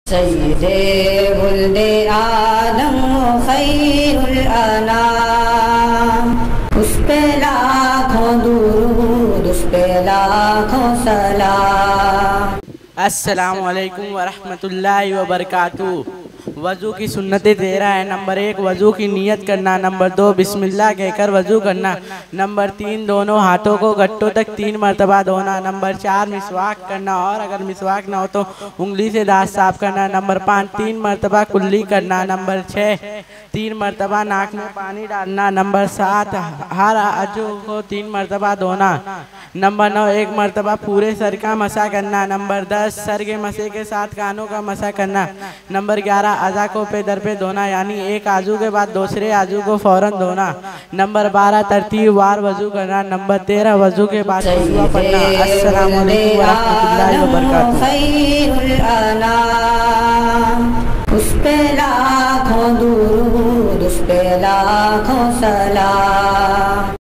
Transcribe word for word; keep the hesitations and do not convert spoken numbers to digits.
सय्यदे वुल्दे आदम खैरुल अनाम, उस पे लाखों दुरूद, उस पे लाखों सलाम। अस्सलामु अलैकुम वरहमतुल्लाहि वबरकातुहू। वज़ू की सुन्नतें तेरह है। नंबर एक, वज़ू की नियत करना। नंबर दो, बिस्मिल्लाह कहकर वज़ू करना। नंबर तीन, दोनों हाथों को गट्टों तक तीन मरतबा धोना। नंबर चार, मिसवाक करना और अगर मिसवाक ना हो तो उंगली से दांत साफ करना। नंबर पाँच, तीन मरतबा कुल्ली करना। नंबर छः, तीन मरतबा नाक में पानी डालना। नंबर सात, हर अज़ू को तीन मरतबा धोना। नंबर नौ, एक मरतबा पूरे सर का मसा करना। नंबर दस, सर के मसे के साथ कानों का मसा करना। नंबर ग्यारह, अज़ा को पे दर पे धोना, यानी एक आजू के बाद दूसरे आजू को फौरन धोना। नंबर बारह, तरतीब वार वज़ू करना। नंबर तेरह, वज़ू के बाद दुआ पढ़ना। अस्सलामु अलैकुम वरहमतुल्लाहि वबरकातुहू। उस पे लाखों दुरूद, उस पे लाखों सलाम।